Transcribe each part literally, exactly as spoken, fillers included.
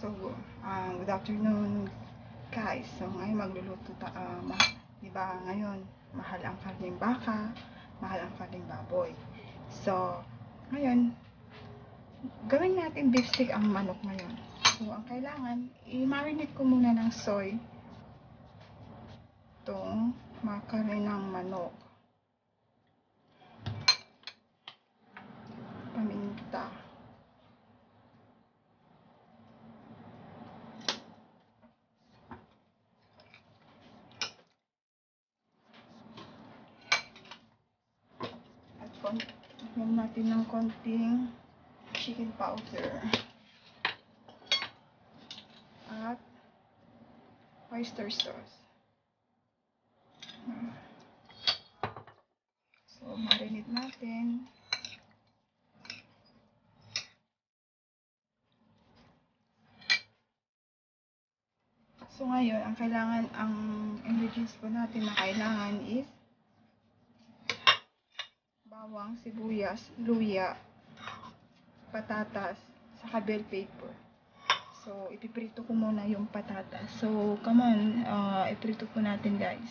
So, uh, good afternoon guys. So, ngayon magluluto ta, uh, ma diba ngayon, mahal ang karning baka, mahal ang karning baboy. So, ngayon, gawin natin beef stick ang manok ngayon. So, ang kailangan, i-marinate ko muna ng soy itong makarin ng manok. Paminta. Lagyan natin ng konting chicken powder at oyster sauce. So, marinate natin. So, ngayon, ang kailangan, ang ingredients po natin na kailangan is bawang, sibuyas, luya, patatas, saka bell pepper. So, ipiprito ko muna yung patatas. So, come on, uh, iprito po natin guys.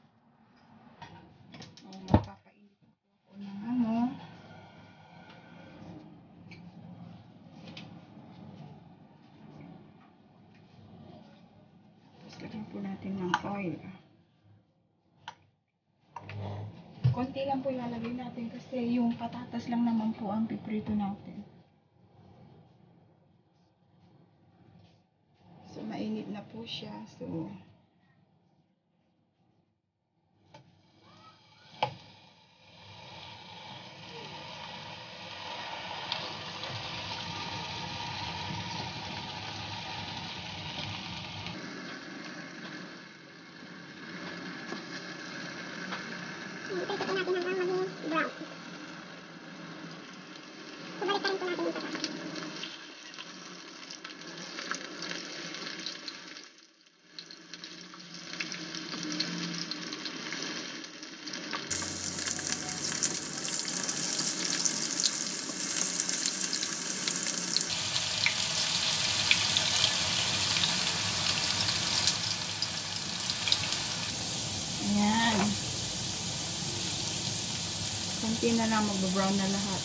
So, magpapainit po ako ng ano. Tapos, lagyan po natin ng oil. Konti lang po ilalagay natin kasi yung patatas lang naman po ang piprito natin. So, mainit na po siya. So, iprito po natin hanggang maging brown. So, balik pa rin po natin yung patatas. Ayan. Konti na lang, mag-brown na lahat.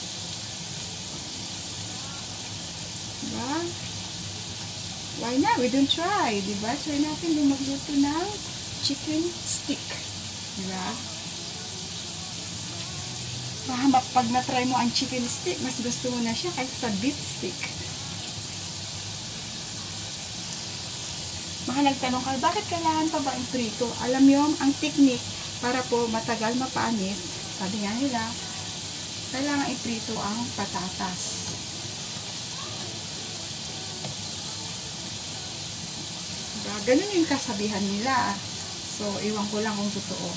Diba? Why not? We don't try. Diba? Try natin yung magluto ng chicken stick. Diba? Mahamak pag na-try mo ang chicken stick, mas gusto mo na siya kaysa sa beef stick. Baka nagtanong ka, bakit kailangan pa ba iprito? Alam nyo, ang technique para po matagal mapanis, sabi nga nila, kailangan iprito ang patatas. Diba? Ganun yung kasabihan nila. So, iwan ko lang kung totoo.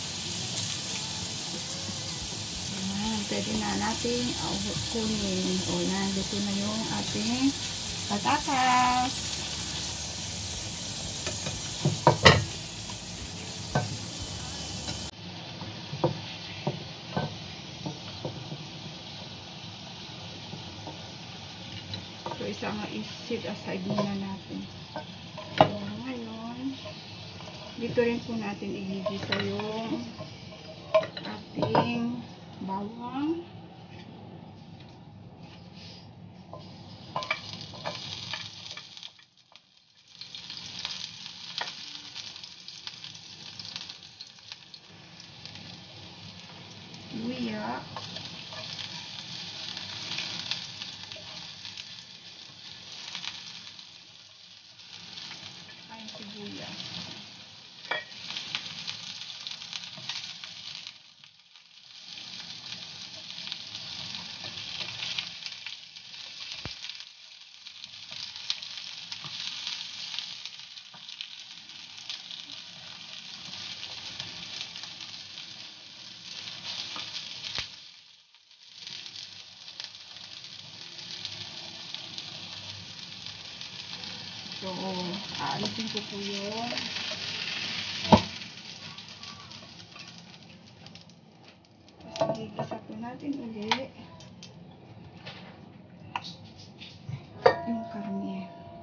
Ayan, pwede na natin uh, kunin. O yan, dito na yung ating patatas. So, isang i-set aside muna natin. So, ngayon, dito rin po natin igigisa yung ating bawang. Luya. Ay, sibuyas. So, aalisin ko po yun. Tapos, igigisa po natin ulit yung karne.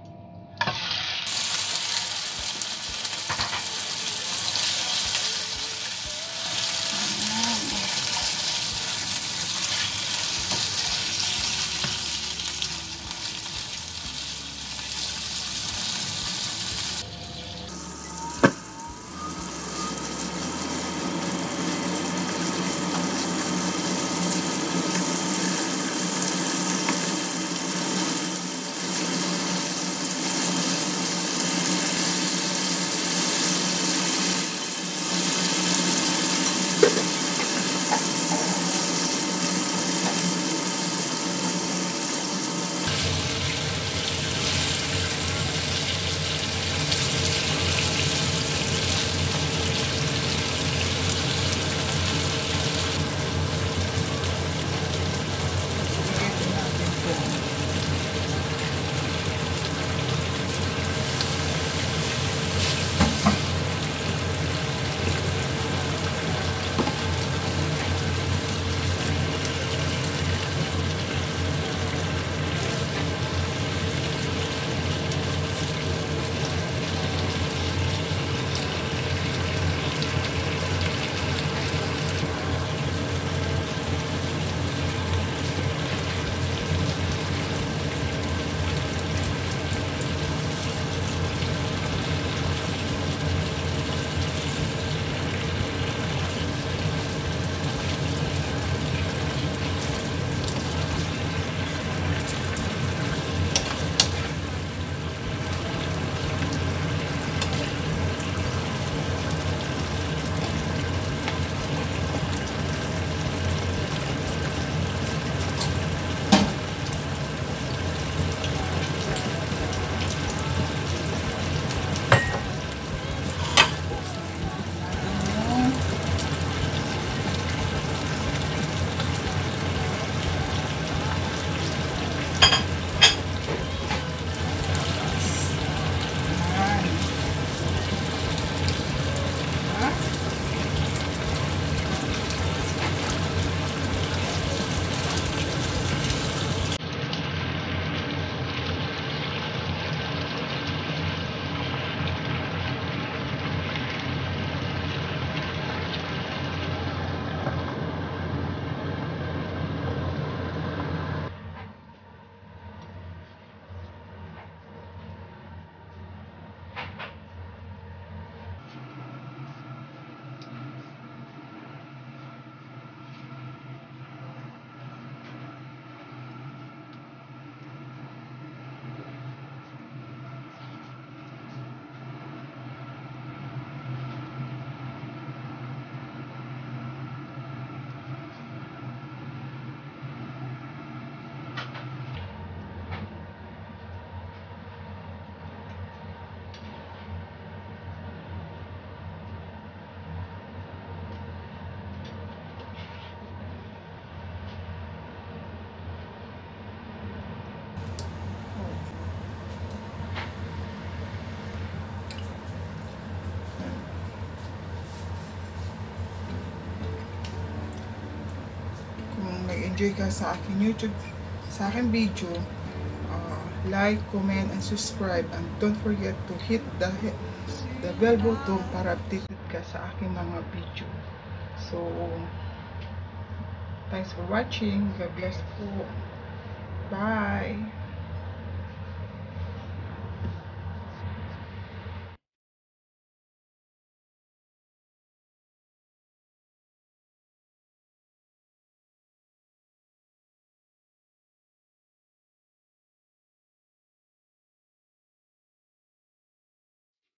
nag-enjoy ka sa aking YouTube, sa aking video, uh, like, comment, and subscribe. And don't forget to hit the, the bell button para updated ka sa aking mga video. So, thanks for watching. God bless po. Bye!